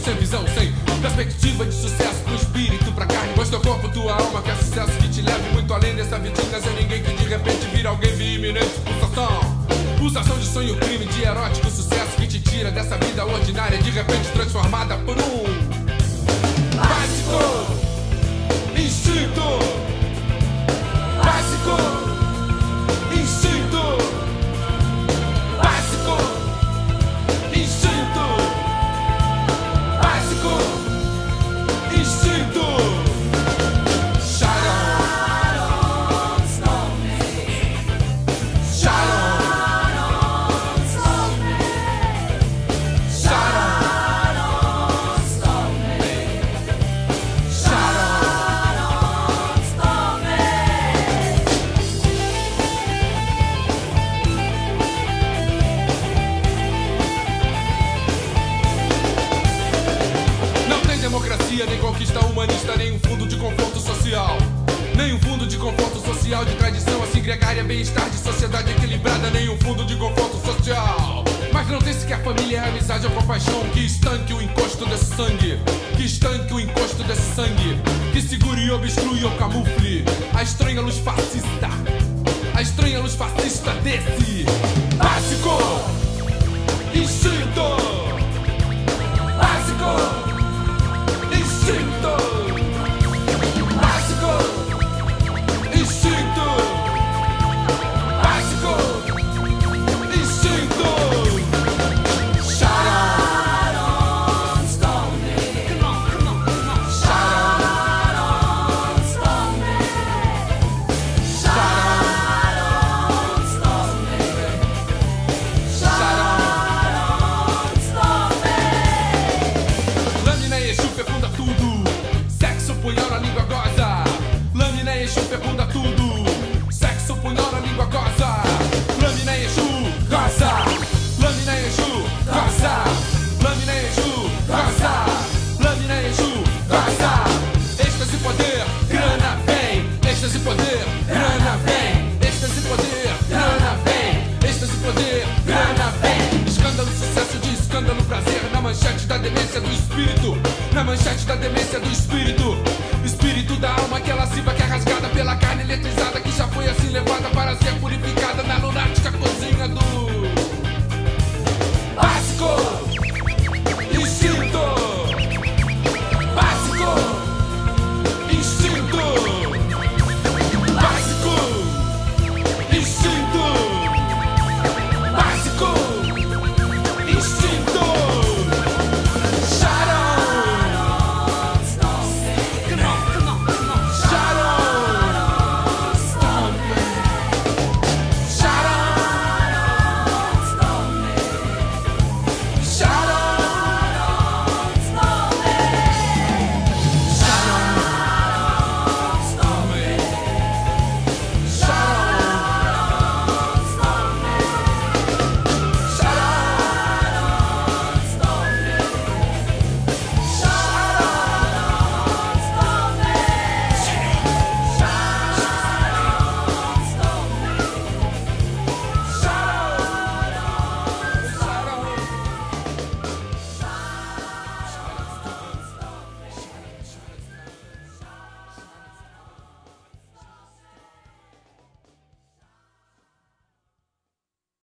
sem visão, sem perspectiva de sucesso pro espírito, pra carne, pois teu corpo, tua alma quer sucesso que te leve muito além dessa vidinha, sem ninguém que de repente vira alguém de iminente pulsação de sonho, crime, de erótico sucesso que te tira dessa vida ordinária, de repente transformada por um básico instinto. Básico instinto. Básico instinto. Básico instinto. Democracia, nem conquista humanista, nem um fundo de conforto social. Nem um fundo de conforto social de tradição assim gregária, bem-estar de sociedade equilibrada, nem um fundo de conforto social. Mas não tem sequer família, amizade ou compaixão que estanque o encosto desse sangue. Que estanque o encosto desse sangue. Que segure e obstrui ou camufle a estranha luz fascista. A estranha luz fascista desse básico instinto. Básico instinto. Básico instinto. Básico instinto. Sharon Stone. Sharon Stone. Sharon Stone. Sharon Stone. Lâmina e Exu fecunda tudo. Sexo, punhal na língua goza. Lâmina e Exu fecunda tudo. Sexo, punhal na língua goza. Lâmina e Exu goza. Lâmina e Exu goza. Lâmina e Exu goza. Lâmina e Exu goza. Êxtase, poder, grana vem. Êxtase, poder, grana vem. Êxtase, poder, grana vem. Êxtase, poder, grana vem. Escândalo, sucesso de escândalo, prazer na manchete da demência do espírito. Na manchete da demência do espírito. Espírito da alma, aquela lasciva que é rasgada pela carne eletrizada, que já foi assim levada para ser purificada na lunática cozinha do básico